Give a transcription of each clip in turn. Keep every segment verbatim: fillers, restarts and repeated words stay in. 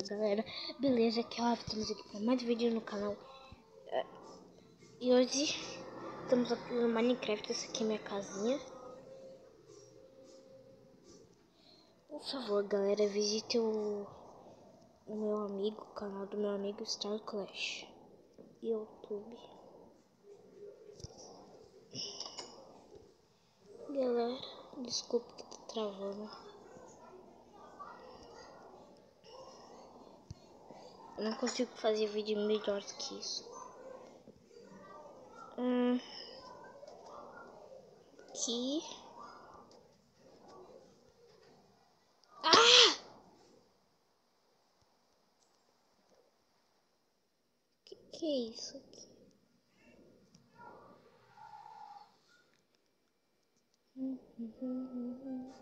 galera, beleza? Aqui é o Rafa, estamos aqui para mais vídeo no canal. E hoje estamos aqui no Minecraft. Essa aqui é minha casinha. Por favor, galera, visite o, o meu amigo, o canal do meu amigo Star Clash, YouTube. Galera, desculpa que tá travando. Eu não consigo fazer vídeo melhor que isso. Hum, aqui. Ah! Que que é isso aqui? Hum, hum, hum, hum, hum.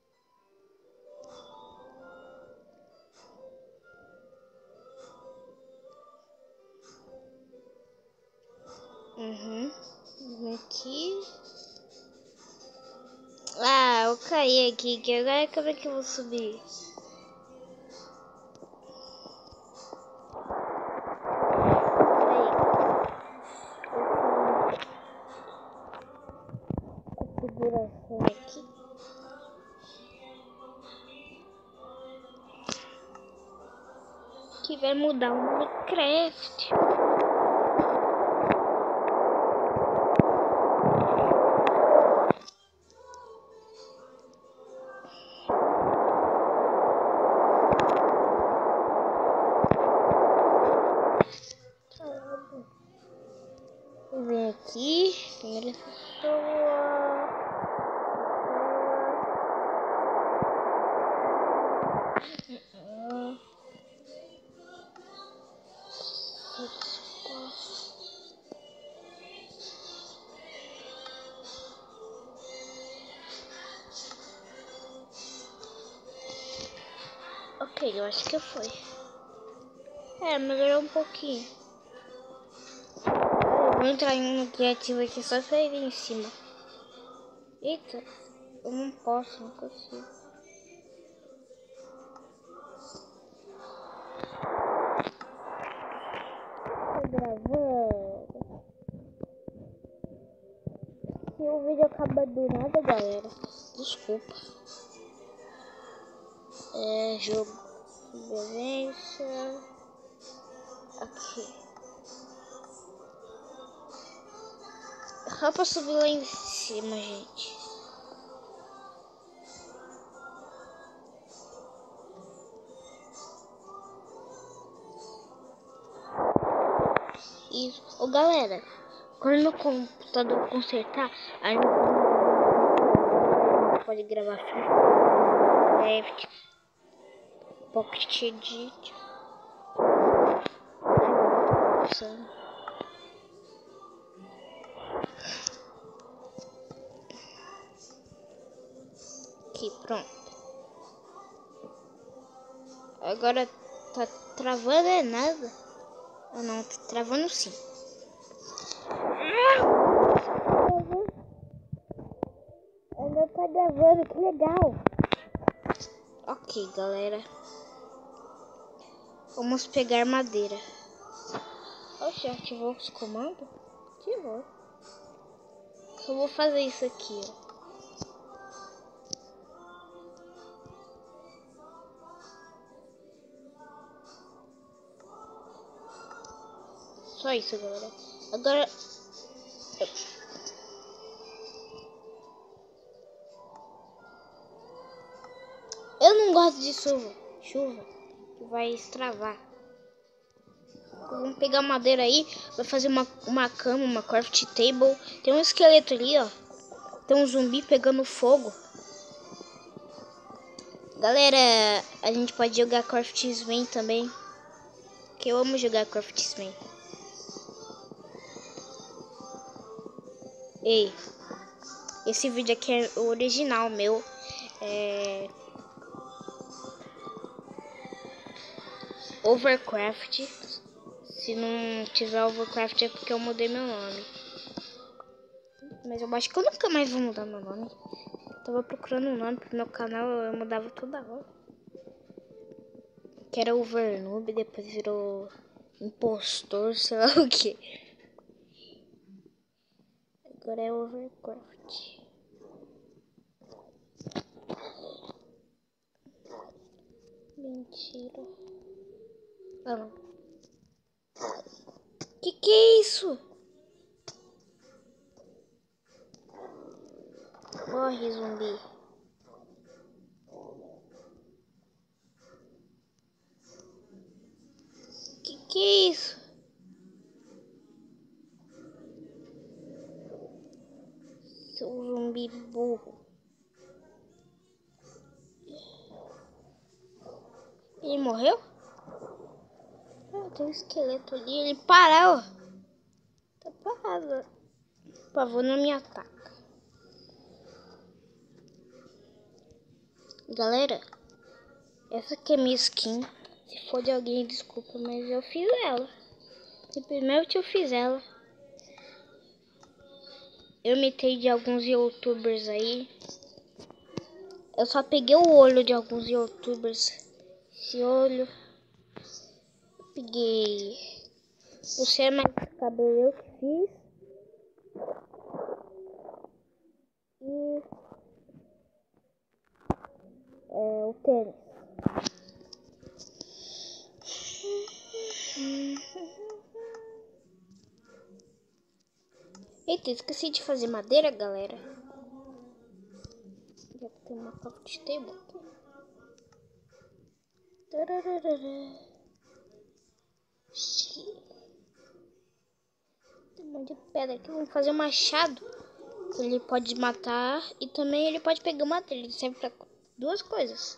Uhum. Aqui. Ah, eu caí aqui, que agora como é que eu vou subir? Configuração aqui. Que vai mudar o Minecraft. Vou vir aqui, primeira pessoa. Ok, eu acho que foi. É, melhorou um pouquinho. Eu vou entrar em um criativo aqui só pra ir em cima. Eita, eu não posso, não consigo. Tá gravando. Se o vídeo acaba do nada, galera, desculpa. É jogo, violência. Aqui. Só pra subir lá em cima, gente. Isso. Ô, galera, quando meu computador consertar, aí pode gravar Minecraft, Pocket Edit. Aqui, pronto. Agora tá travando é nada. Ah, não, tá travando sim. Ainda tá gravando, que legal. Ok, galera. Vamos pegar madeira. Oxe, ativou os comandos? Ativou. Eu vou fazer isso aqui, ó. Só isso, galera. Agora... Eu não gosto de chuva. Chuva. Que vai extravar. Vamos pegar madeira aí. Vai fazer uma, uma cama, uma craft table. Tem um esqueleto ali, ó. Tem um zumbi pegando fogo. Galera, a gente pode jogar Craftsman também. Que eu amo jogar Craftsman. Ei, esse vídeo aqui é o original meu. É... Overcraft. Se não tiver Overcraft é porque eu mudei meu nome. Mas eu acho que eu nunca mais vou mudar meu nome. Eu tava procurando um nome pro meu canal, eu mudava toda hora. Que era Overnoob, depois virou impostor, sei lá o que. Agora é Overcraft. Mentira. Ah, não. Que que é isso? Morre, zumbi. Que que é isso? Seu zumbi burro. Ele morreu? Ah, tem um esqueleto ali. Ele parou. Tá parado. Por favor, não me ataca. Galera, essa aqui é minha skin. Se for de alguém, desculpa, mas eu fiz ela. Simplesmente eu fiz ela. Eu imitei de alguns youtubers aí. Eu só peguei o olho de alguns youtubers. Esse olho. Peguei o ser mais cabelo eu que fiz. E é, o tênis. Eita, esqueci de fazer madeira, galera. Já tem uma craft table aqui. Tem um monte de pedra aqui. Vamos fazer um machado. Ele pode matar e também ele pode pegar madeira. Ele serve para duas coisas.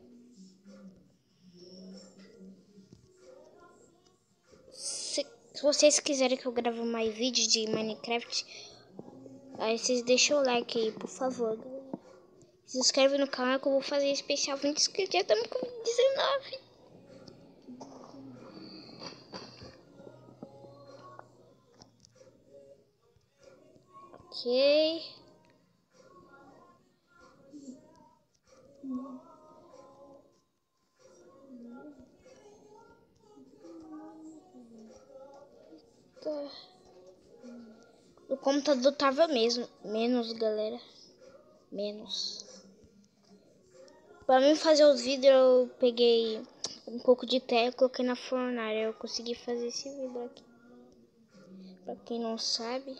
Se, se vocês quiserem que eu grave mais vídeos de Minecraft, aí vocês deixam o like aí, por favor. Se inscreve no canal que eu vou fazer especial vinte inscritos. Já estamos com dezenove. Ok. Tá. O computador tava mesmo. Menos, galera. Menos. Pra mim fazer os vídeos eu peguei um pouco de terra e coloquei na fornalha. Eu consegui fazer esse vídeo aqui. Pra quem não sabe.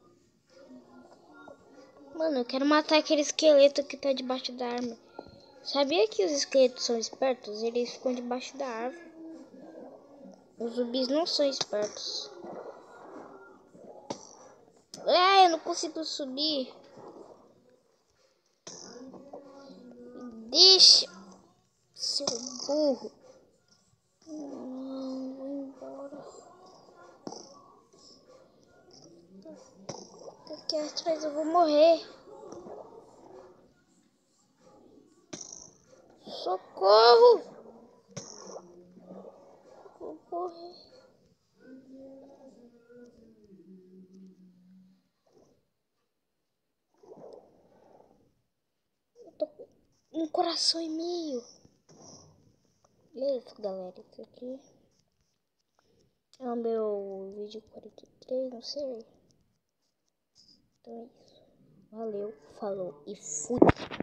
Mano, eu quero matar aquele esqueleto que tá debaixo da árvore. Sabia que os esqueletos são espertos? Eles ficam debaixo da árvore. Os zumbis não são espertos. Ah, eu não consigo subir. Deixa, seu burro. Não, vou embora. Aqui atrás eu vou morrer. Socorro! Vou morrer. Eu tô com um coração e meio. Beleza, galera. Isso aqui é o meu vídeo quarenta e três, não sei. Então é isso. Valeu, falou e fui.